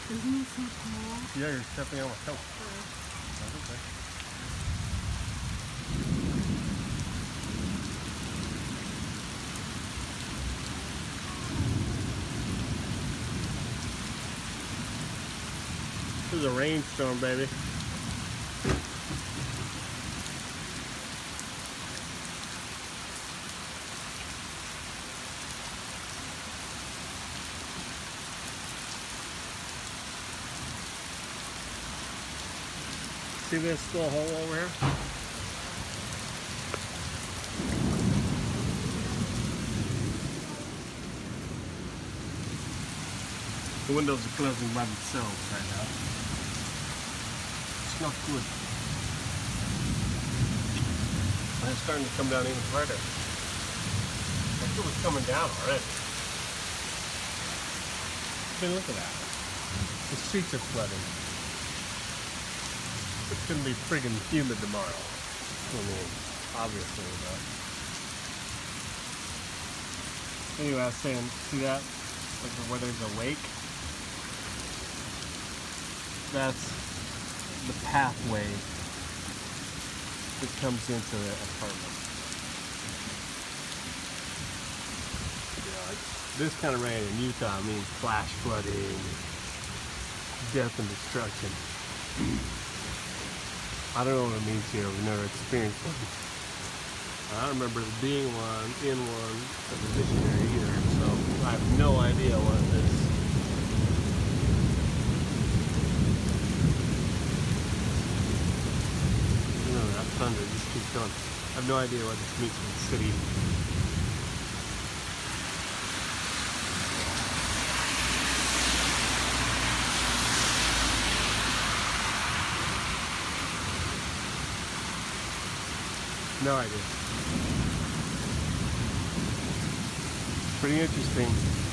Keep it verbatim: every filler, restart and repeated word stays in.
Isn't it so tall? Yeah, you're stepping on my toe. Sorry. That's okay. This is a rainstorm, baby. See this little hole over here? The windows are closing by themselves right now. It's not good. And it's starting to come down even harder. I feel it's coming down already. I mean, look at that. The streets are flooding. It's gonna be friggin' humid tomorrow. I mean, obviously, but anyway, I was saying, see that? Like where there's a lake? That's the pathway that comes into the apartment. Yeah, like this kind of rain in Utah means flash flooding, death and destruction. I don't know what it means here. We've never experienced one. I don't remember being one, in one, as a missionary either, so I have no idea what it is. No, that thunder just keeps going. I have no idea what this means for the city. No idea. Pretty interesting.